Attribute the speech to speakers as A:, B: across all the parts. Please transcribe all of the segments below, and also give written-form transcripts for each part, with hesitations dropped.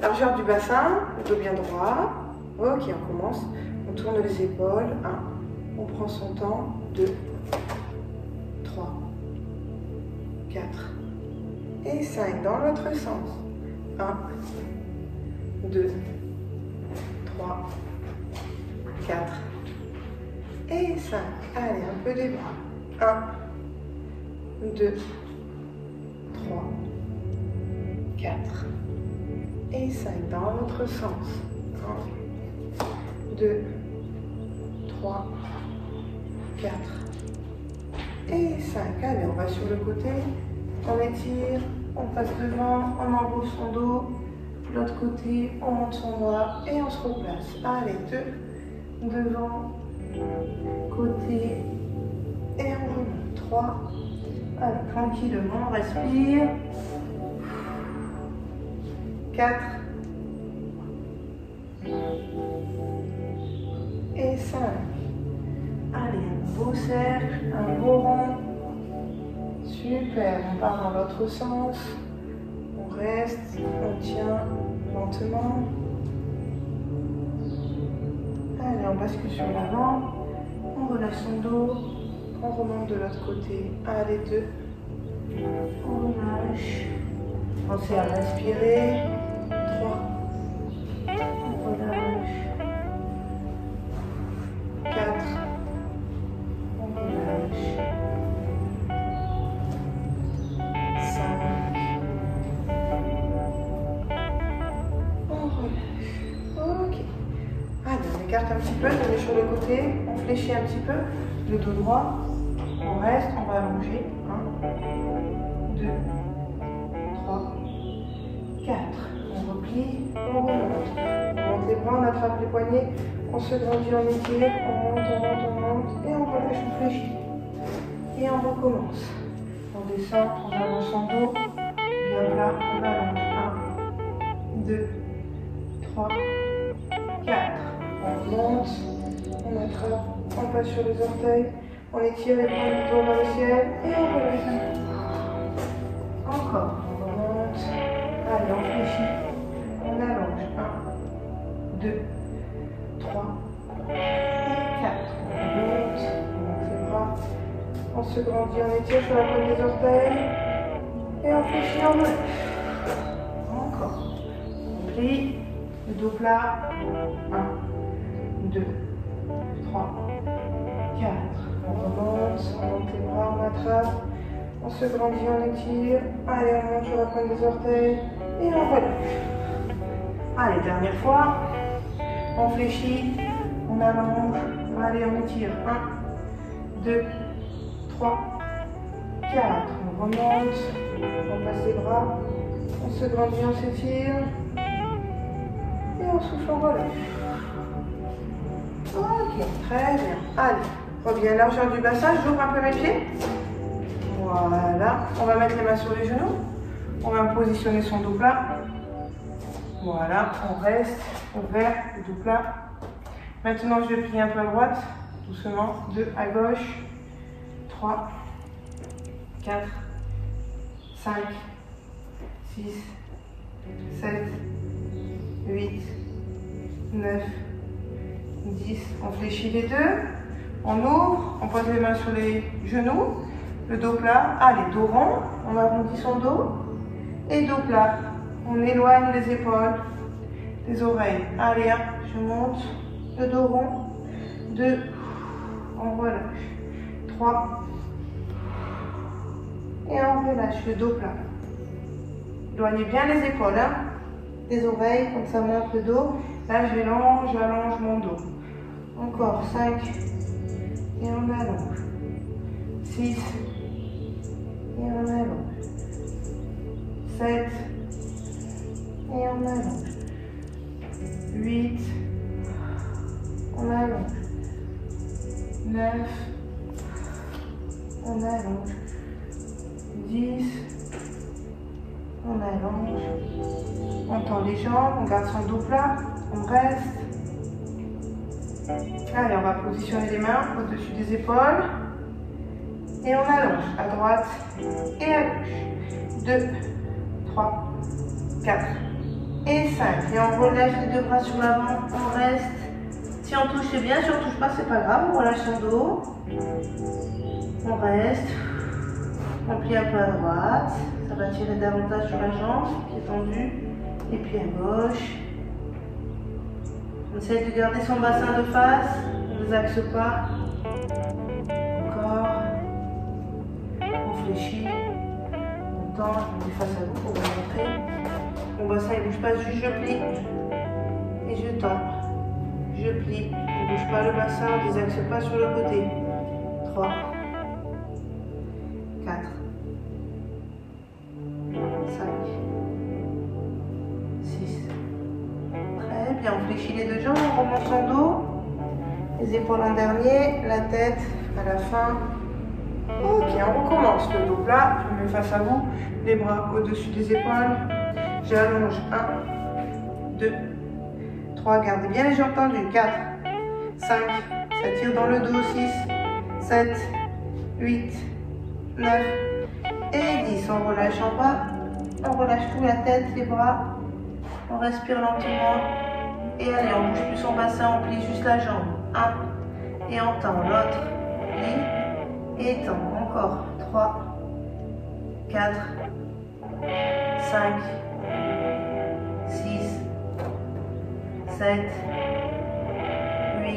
A: Largeur du bassin, le dos bien droit. Ok, on commence. On tourne les épaules. 1. On prend son temps. 2, 3, 4 et 5. Dans l'autre sens. 1, 2, 3, 4 et 5. Allez, un peu des bras. 1, 2, 3, 4 et 5. Dans l'autre sens. 1, 2, 3, 4 et 5. Allez, on va sur le côté. On étire, on passe devant, on enroule son dos. L'autre côté, on monte son bras et on se replace. Allez, 2, devant, côté et on remonte. 3. Allez, tranquillement, on respire. 4 et 5. Allez, un beau cercle, un beau rond. Super, on part dans l'autre sens. On reste, on tient lentement. Allez, on bascule sur l'avant. On relâche son dos. On remonte de l'autre côté. Allez, 2. On relâche. Pensez à respirer. 3. On relâche. 4. On relâche. 5. On relâche. Ok. Allez, on écarte un petit peu, on est sur le côté, on fléchit un petit peu, le dos droit. On reste, on va allonger. 1, 2, 3, 4. On replie, on remonte. On monte les bras, on attrape les poignets, on se grandit, on étire, on monte, on monte, on monte, et on relâche, on fléchit. Et on recommence. On descend, on allonge son dos, bien plat, on allonge. 1, 2, 3, 4. On monte, on attrape, on passe sur les orteils, on étire les poings du dos vers le ciel, et on relâche. Encore, on remonte, allez, on fléchit, on allonge. 1, 2, 3, et 4. On monte les bras, on se grandit, on étire sur la pointe des orteils, et on fléchit, on relâche. Encore, on plie, le dos plat. 1, 2, 3, 4. On remonte, on monte les bras, on attrape. On se grandit, on étire. Allez, on monte sur la pointe des orteils. Et on relâche. Allez, dernière fois. On fléchit, on allonge. Allez, on étire. 1, 2, 3, 4. On remonte, on passe les bras. On se grandit, on s'étire. Et on souffle, on relâche. Ok, très bien. Allez, reviens largeur du bassin, j'ouvre un peu mes pieds. Voilà, on va mettre les mains sur les genoux. On va positionner son dos plat. Voilà, on reste ouvert, le dos plat. Maintenant, je vais plier un peu à droite, doucement. 2 à gauche, 3, 4, 5, 6, 7, 8, 9, 10, on fléchit les deux, on ouvre, on pose les mains sur les genoux, le dos plat, allez, dos rond, on arrondit son dos, et dos plat, on éloigne les épaules des oreilles. Allez, 1, je monte, le dos rond, 2, on relâche, 3, et on relâche le dos plat. Éloignez bien les épaules, des oreilles, comme ça monte le dos. Là, j'allonge mon dos. Encore 5. Et on allonge. 6. Et on allonge. 7. Et on allonge. 8. On allonge. 9. On allonge. 10. On allonge. On tend les jambes, on garde son dos plat, on reste. Allez, on va positionner les mains au-dessus des épaules. Et on allonge à droite et à gauche. 2, 3, 4, et 5. Et on relève les deux bras sur l'avant, on reste. Si on touche, c'est bien. Si on ne touche pas, c'est pas grave. On relâche son dos. On reste. On plie un peu à droite. Ça va tirer davantage sur la jambe, pied tendu. Et puis à gauche. On essaie de garder son bassin de face. On ne axe pas. Encore. On fléchit. On tend. On est face à vous pour vous montrer. Mon bassin ne bouge pas, juste je plie. Et je tends. Je plie. On ne bouge pas le bassin. On ne désaxe pas sur le côté. 3. 4. 5. 6. Très bien. On fléchit les deux jambes. On remonte son dos. Les épaules en dernier. La tête à la fin. Ok, on recommence. Le dos plat. Je me mets face à vous. Les bras au-dessus des épaules. J'allonge. 1, 2, 3. Gardez bien les jambes tendues. 4, 5. Ça tire dans le dos. 6, 7, 8, 9 et 10. On relâche en bas. On relâche tout, la tête, les bras. On respire lentement. Et allez, on bouge plus son bassin. On plie juste la jambe. 1. Et on tend. L'autre. Plie. Et tend. Encore. 3, 4, 5, 6, 7, 8,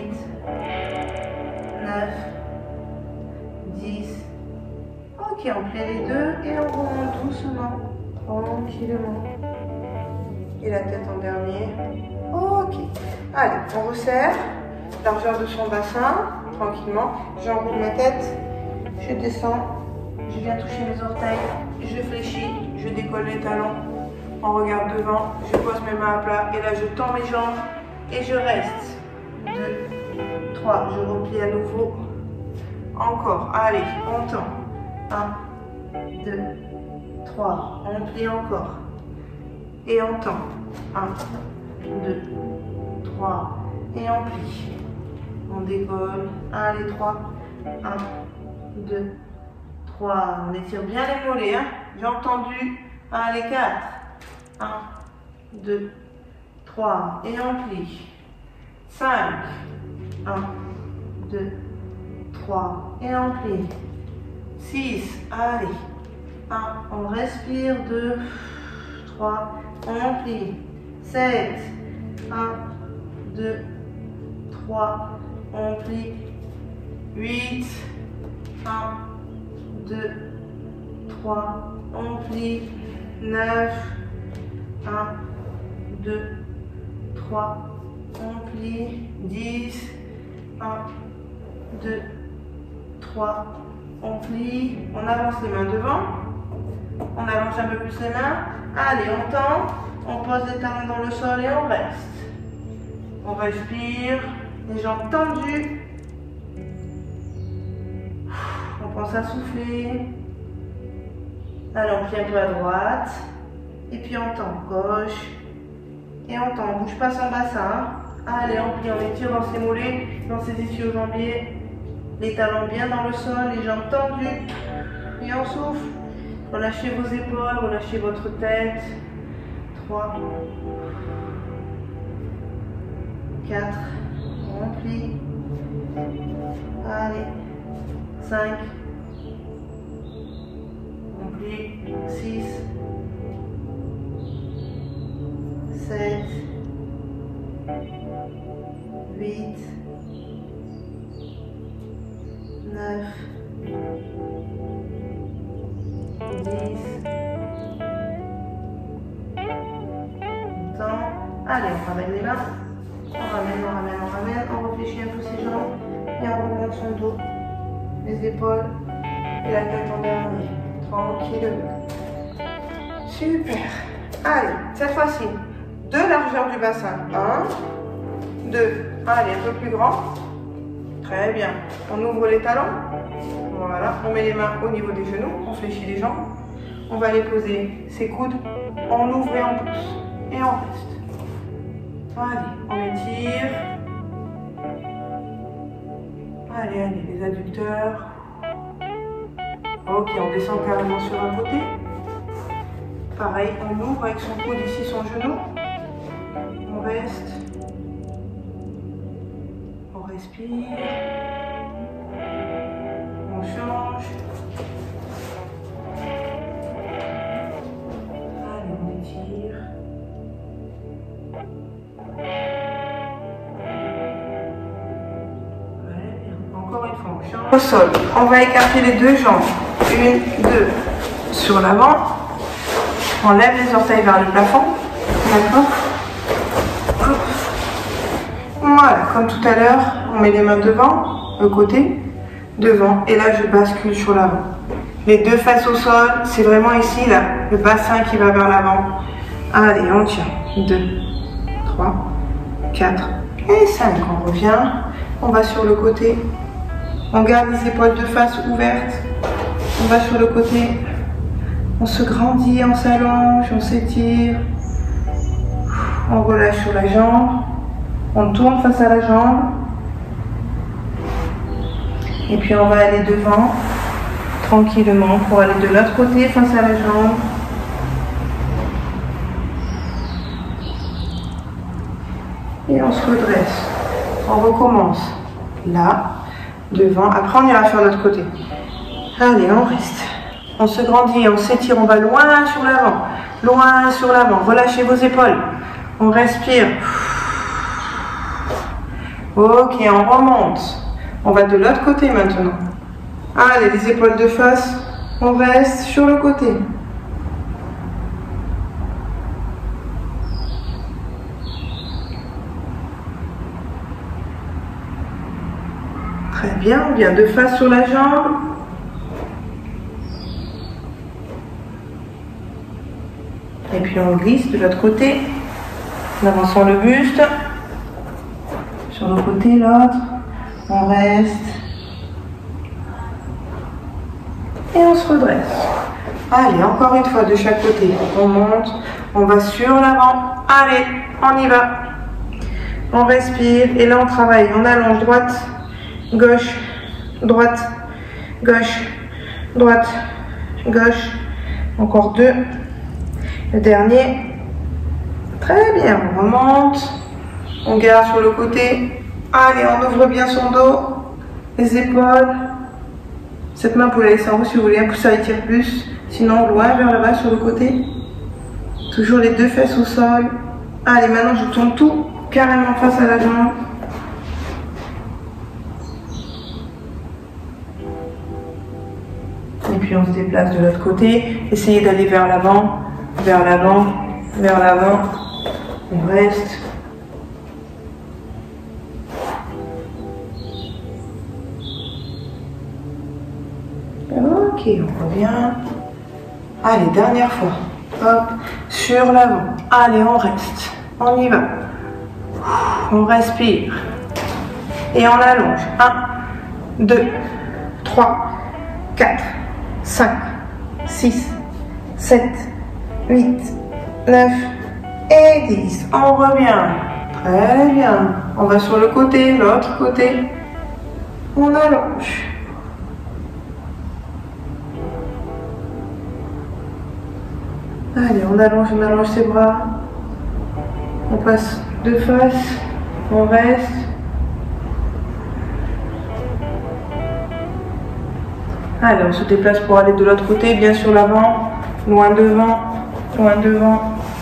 A: 9, 10. Ok, on plie les deux et on remonte doucement, tranquillement. Et la tête en dernier. Ok. Allez, on resserre. Largeur de son bassin, tranquillement. J'enroule ma tête. Je descends. Je viens toucher mes orteils. Je fléchis. Je décolle les talons. On regarde devant. Je pose mes mains à plat. Et là, je tends mes jambes. Et je reste. 2, 3. Je replie à nouveau. Encore. Allez, on tend. 1, 2, 3. On plie encore. Et on tend. 1, 2, 3. Et on plie. On décolle. Allez, 3. 1, 2, 3. On étire bien les mollets. Hein. Jambes tendues. Allez, 4. 1, 2, 3. Et on plie. 5. 1, 2, 3. Et on plie. 6. Allez. 1. On respire. 2, 3. On plie. 7. 1, 2, 3. On plie. 8. 1, 2, 3. On plie. 9. 1, 2, 3. On plie. 10. 1, 2, 3. On plie. On avance les mains devant. On allonge un peu plus les mains. Allez, on tend. On pose les talons dans le sol et on reste. On respire. Les jambes tendues. On pense à souffler. Allez, on plie un peu à droite. Et puis on tend gauche. Et on tend. On ne bouge pas son bassin. Allez, on plie. On étire dans ses mollets, dans ses ischio-jambiers. Les talons bien dans le sol. Les jambes tendues. Et on souffle. Relâchez vos épaules. Relâchez votre tête. 3. 4. On plie. Allez. 5. On plie. 6. 7. 8. 9. 10. On tend. Allez, on ramène les mains. On ramène. On réfléchit un peu ses jambes. Et on remonte son dos. Les épaules. Et la tête en dernier. Tranquillement. Super. Allez, cette fois-ci, 2 largeurs du bassin. 1, 2. Allez, un peu plus grand. Très bien. On ouvre les talons. Voilà. On met les mains au niveau des genoux. On fléchit les jambes. On va aller poser ses coudes. On ouvre et on pousse. Et on reste. Allez, on étire. Allez, les adducteurs. Ok, on descend carrément sur un côté. Pareil, on ouvre avec son coude ici, son genou. reste. On respire. On change. Allez, on étire. Encore une fois, on change. Au sol, on va écarter les deux jambes. 1, 2, sur l'avant. On lève les orteils vers le plafond. D'accord? Voilà, comme tout à l'heure, on met les mains devant, le côté, devant. Et là, je bascule sur l'avant. Les deux faces au sol, c'est vraiment ici, là, le bassin qui va vers l'avant. Allez, on tient. 2, 3, 4 et 5. On revient. On va sur le côté. On garde les épaules de face ouvertes. On va sur le côté. On se grandit, on s'allonge, on s'étire. On relâche sur la jambe. On tourne face à la jambe. Et puis on va aller devant, tranquillement, pour aller de l'autre côté face à la jambe. Et on se redresse. On recommence. Là, devant. Après, on ira faire l'autre côté. Allez, on reste. On se grandit, on s'étire, on va loin sur l'avant. Loin sur l'avant. Relâchez vos épaules. On respire. Ok, on remonte. On va de l'autre côté maintenant. Allez, les épaules de face. On reste sur le côté. Très bien, on vient de face sur la jambe. Et puis on glisse de l'autre côté, en avançant le buste. Sur le côté, l'autre. On reste. Et on se redresse. Allez, encore une fois de chaque côté. On monte, on va sur l'avant. Allez, on y va. On respire et là on travaille. On allonge droite, gauche, droite, gauche, droite, gauche. Encore 2. Le dernier. Très bien, on remonte. On garde sur le côté. Allez, on ouvre bien son dos. Les épaules. Cette main, vous la laissez en haut si vous voulez. Un coup, ça étire plus. Sinon, loin vers là-bas sur le côté. Toujours les deux fesses au sol. Allez, maintenant, je tourne tout carrément face à la jambe. Et puis, on se déplace de l'autre côté. Essayez d'aller vers l'avant, vers l'avant, vers l'avant. On reste. Ok, on revient. Allez, dernière fois. Hop, sur l'avant. Allez, on reste. On y va. On respire. Et on allonge. 1, 2, 3, 4, 5, 6, 7, 8, 9 et 10. On revient. Très bien. On va sur le côté, l'autre côté. On allonge. Allez, on allonge ses bras. On passe de face. On reste. Allez, on se déplace pour aller de l'autre côté, bien sur l'avant. Loin devant, loin devant.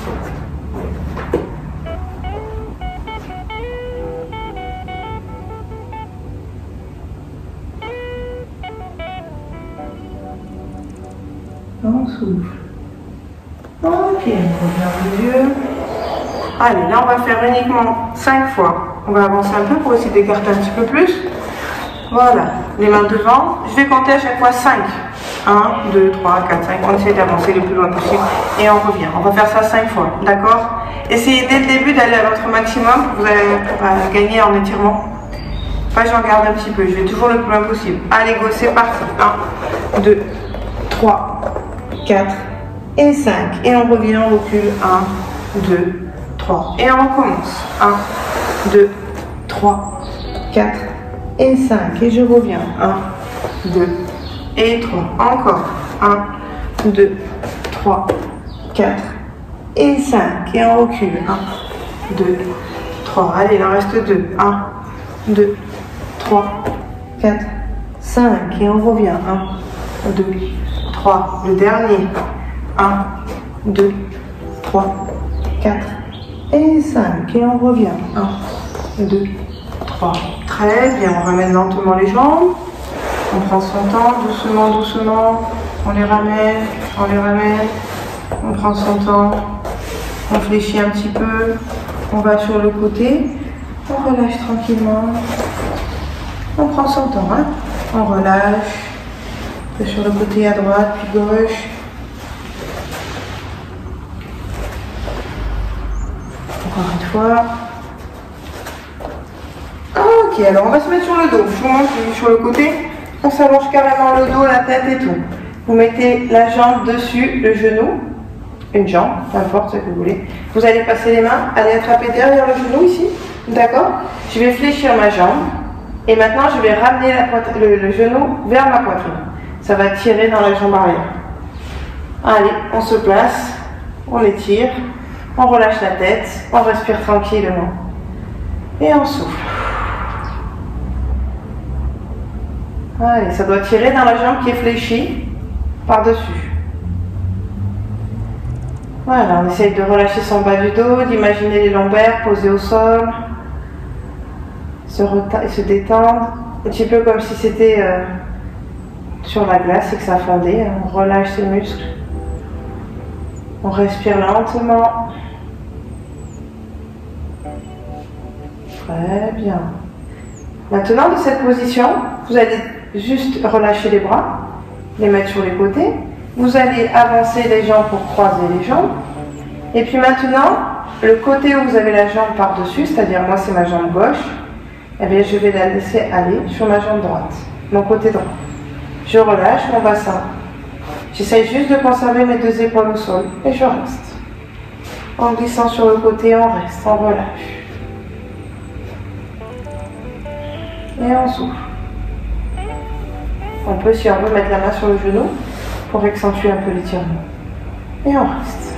A: On souffle. Ok, on revient les yeux. Allez, là on va faire uniquement 5 fois. On va avancer un peu pour essayer d'écarter un petit peu plus. Voilà, les mains devant. Je vais compter à chaque fois 5. 1, 2, 3, 4, 5. On essaie d'avancer le plus loin possible. Et on revient. On va faire ça 5 fois. D'accord? Essayez dès le début d'aller à votre maximum pour gagner en étirement. Enfin, j'en garde un petit peu. Je vais toujours le plus loin possible. Allez, go, c'est parti. 1, 2, 3, 4 et 5. Et on revient, on recule. 1, 2, 3. Et on recommence. 1, 2, 3, 4 et 5. Et je reviens. 1, 2 et 3. Encore. 1, 2, 3, 4 et 5. Et on recule. 1, 2, 3. Allez, il en reste 2. 1, 2, 3, 4, 5. Et on revient. 1, 2, 3. Le dernier. 1, 2, 3, 4 et 5. Et on revient. 1, 2, 3. Très bien. On ramène lentement les jambes. On prend son temps, doucement, doucement. On les ramène, on les ramène. On prend son temps. On fléchit un petit peu. On va sur le côté. On relâche tranquillement. On prend son temps. Hein. On relâche. Sur le côté à droite, puis gauche. Encore une fois. Ok, alors on va se mettre sur le dos. Je vous montre sur le côté. On s'allonge carrément le dos, la tête et tout. Vous mettez la jambe dessus, le genou, une jambe, peu importe ce que vous voulez. Vous allez passer les mains, allez attraper derrière le genou ici. D'accord? Je vais fléchir ma jambe. Et maintenant, je vais ramener le genou vers ma poitrine. Ça va tirer dans la jambe arrière. Allez, on se place, on étire, on relâche la tête, on respire tranquillement. Et on souffle. Allez, ça doit tirer dans la jambe qui est fléchie par-dessus. Voilà, on essaye de relâcher son bas du dos, d'imaginer les lombaires posés au sol, se détendre, un petit peu comme si c'était sur la glace et que ça fondait. On relâche ses muscles. On respire lentement. Très bien. Maintenant, de cette position, vous allez juste relâcher les bras, les mettre sur les côtés. Vous allez avancer les jambes pour croiser les jambes. Et puis maintenant, le côté où vous avez la jambe par-dessus, c'est-à-dire moi c'est ma jambe gauche, eh bien je vais la laisser aller sur ma jambe droite, mon côté droit. Je relâche mon bassin. J'essaye juste de conserver mes deux épaules au sol et je reste. En glissant sur le côté, on reste, on relâche. Et on souffle. On peut, si on veut, mettre la main sur le genou pour accentuer un peu l'étirement. Et on reste.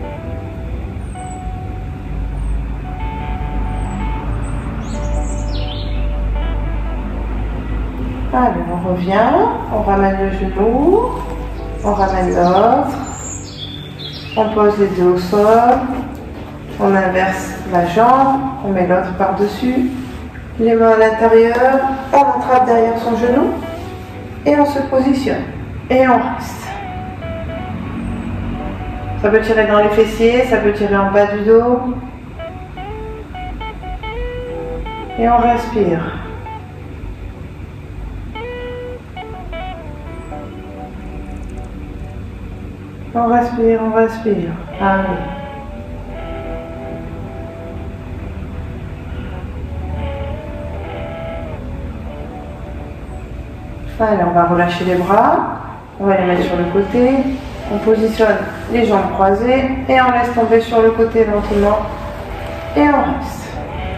A: Allez, on revient, on ramène le genou, on ramène l'autre, on pose les deux au sol, on inverse la jambe, on met l'autre par-dessus, les mains à l'intérieur, on attrape derrière son genou et on se positionne et on reste. Ça peut tirer dans les fessiers, ça peut tirer en bas du dos et on respire. On respire, on respire. Allez. Allez, on va relâcher les bras. On va les mettre sur le côté. On positionne les jambes croisées et on laisse tomber sur le côté lentement. Et on reste.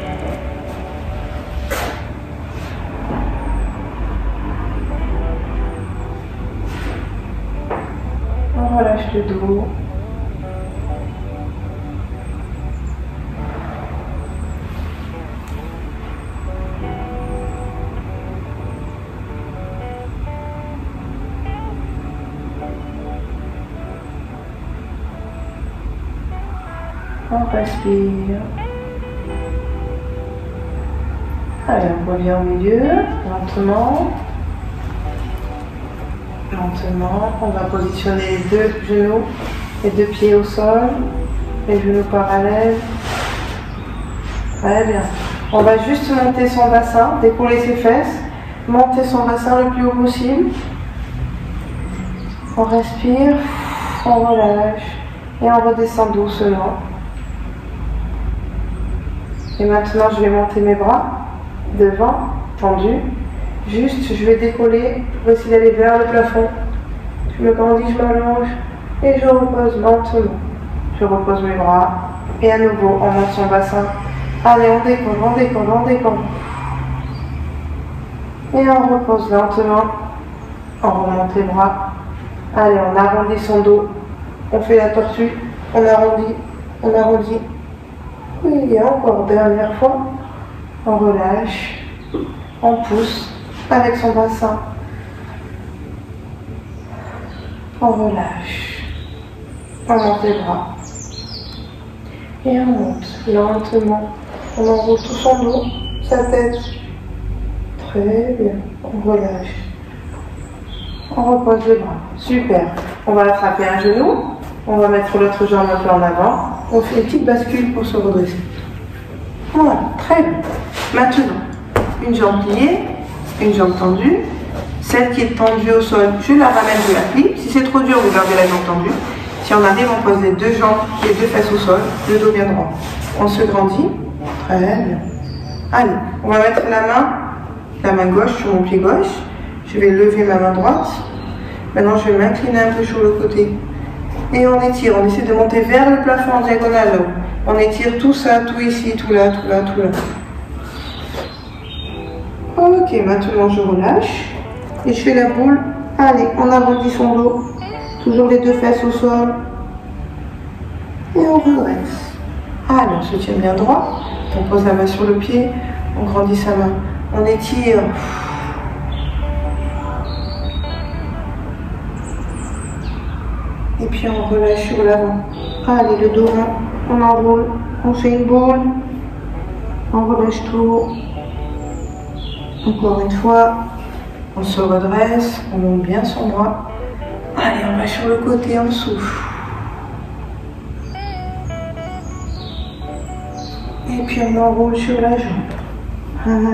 A: On relâche le dos. On respire. Allez, on revient au milieu, lentement. Lentement, on va positionner les deux genoux, les deux pieds au sol, les genoux parallèles. Très bien. On va juste monter son bassin, décoller ses fesses, monter son bassin le plus haut possible. On respire, on relâche et on redescend doucement. Et maintenant, je vais monter mes bras devant, tendus. Juste, je vais décoller pour essayer d'aller vers le plafond. Je me grandis, je m'allonge et je repose lentement. Je repose mes bras et à nouveau, on monte son bassin. Allez, on décolle, on décolle, on décolle. Et on repose lentement. On remonte les bras. Allez, on arrondit son dos. On fait la tortue. On arrondit, on arrondit. Et encore, dernière fois. On relâche. On pousse avec son bassin. On relâche. On monte les bras. Et on monte lentement. On enroule tout son dos, sa tête. Très bien. On relâche. On repose les bras. Super. On va attraper un genou. On va mettre l'autre jambe un peu en avant. On fait une petite bascule pour se redresser. Voilà. Très bien. Maintenant, une jambe pliée, une jambe tendue. Celle qui est tendue au sol, je la ramène, je la plie. Si c'est trop dur, vous gardez la jambe tendue. Si on arrive, on pose les deux jambes, les deux fesses au sol, le dos bien droit. On se grandit. Très bien. Allez, on va mettre la main gauche sur mon pied gauche. Je vais lever ma main droite. Maintenant, je vais m'incliner un peu sur le côté. Et on étire. On essaie de monter vers le plafond en diagonale. On étire tout ça, tout ici, tout là, tout là, tout là. Ok, maintenant je relâche. Et je fais la boule. Allez, on arrondit son dos. Toujours les deux fesses au sol. Et on redresse. Allez, on se tient bien droit. On pose la main sur le pied. On grandit sa main. On étire. Et puis on relâche sur l'avant. Allez, le dos rond. On enroule. On fait une boule. On relâche tout. Encore une fois. On se redresse. On monte bien son bras. Allez, on va sur le côté, on souffle. Et puis on enroule sur la jambe. Allez.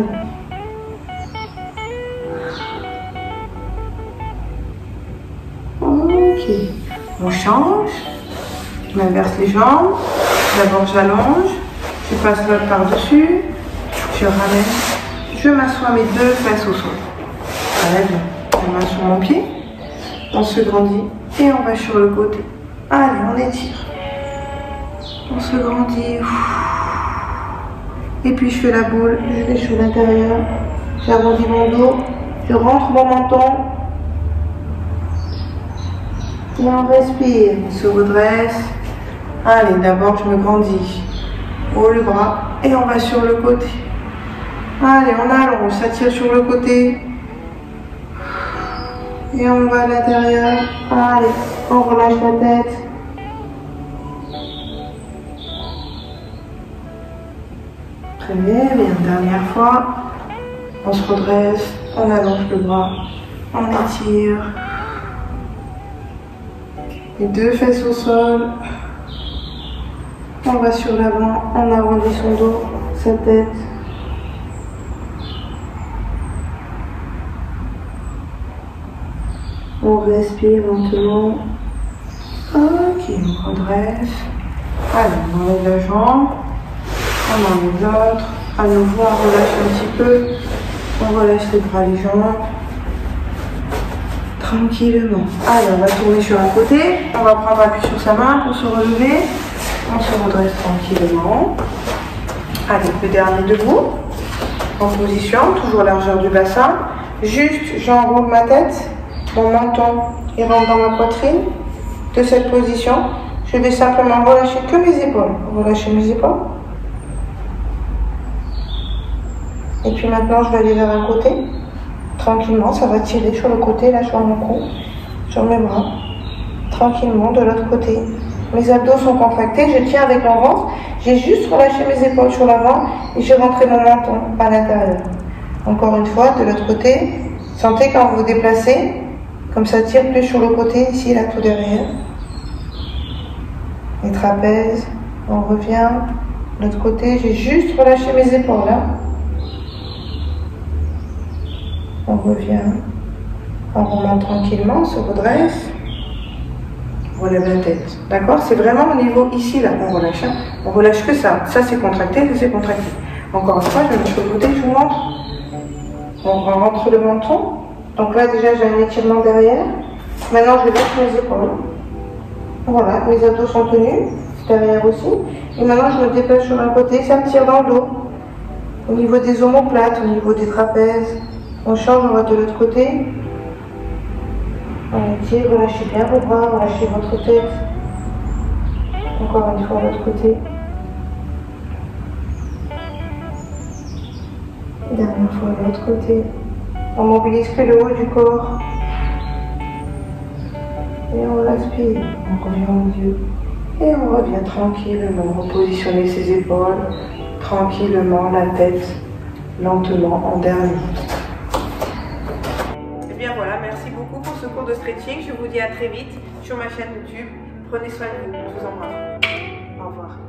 A: Ok. On change. Je m'inverse les jambes. D'abord j'allonge. Je passe l'autre par-dessus. Je ramène. Je m'assois mes deux fesses au sol. Très bien. La main sur mon pied. On se grandit et on va sur le côté. Allez, on étire. On se grandit. Et puis je fais la boule. Je vais sur l'intérieur. J'arrondis mon dos. Je rentre mon menton. Et on respire. On se redresse. Allez, d'abord je me grandis. Haut le bras. Et on va sur le côté. Allez, on allonge. On s'attire sur le côté. Et on va à l'intérieur. Allez, on relâche la tête. Très bien, dernière fois. On se redresse, on allonge le bras, on étire. Les deux fesses au sol. On va sur l'avant, on arrondit son dos, sa tête. On respire lentement. Ok, on redresse. Allez, on enlève la jambe. On enlève l'autre. À nouveau, on relâche un petit peu. On relâche les bras, les jambes. Tranquillement. Allez, on va tourner sur un côté. On va prendre appui sur sa main pour se relever. On se redresse tranquillement. Allez, le dernier debout. En position, toujours largeur du bassin. Juste, j'enroule ma tête. Mon menton, il rentre dans ma poitrine. De cette position, je vais simplement relâcher que mes épaules. Relâcher mes épaules. Et puis maintenant, je vais aller vers un côté. Tranquillement, ça va tirer sur le côté, là, sur mon cou, sur mes bras. Tranquillement, de l'autre côté. Mes abdos sont contractés, je tiens avec mon ventre. J'ai juste relâché mes épaules sur l'avant et j'ai rentré mon menton à l'intérieur. Encore une fois, de l'autre côté. Sentez quand vous vous déplacez. Comme ça tire plus sur le côté, ici, là, tout derrière. Les trapèzes, on revient. De l'autre côté, j'ai juste relâché mes épaules, là. On revient. On remonte tranquillement, on se redresse. On relève la tête. D'accord? C'est vraiment au niveau ici, là, on relâche. Hein. On relâche que ça. Ça, c'est contracté, ça, c'est contracté. Encore une fois, je vais mettre sur le côté, je vous montre. On rentre le menton. Donc là, déjà, j'ai un étirement derrière. Maintenant, je lâche mes épaules. Voilà, mes abdos sont tenus, derrière aussi. Et maintenant, je me déplace sur un côté, ça me tire dans le dos. Au niveau des omoplates, au niveau des trapèzes. On change, on va de l'autre côté. On étire, relâchez bien vos bras, relâchez votre tête. Encore une fois, l'autre côté. Dernière fois, l'autre côté. On mobilise que le haut du corps. Et on aspire. On revient aux yeux. Et on revient tranquillement. Repositionner ses épaules. Tranquillement, la tête. Lentement, en dernier. Et bien voilà, merci beaucoup pour ce cours de stretching. Je vous dis à très vite sur ma chaîne YouTube. Prenez soin de vous. Je vous embrasse. Au revoir.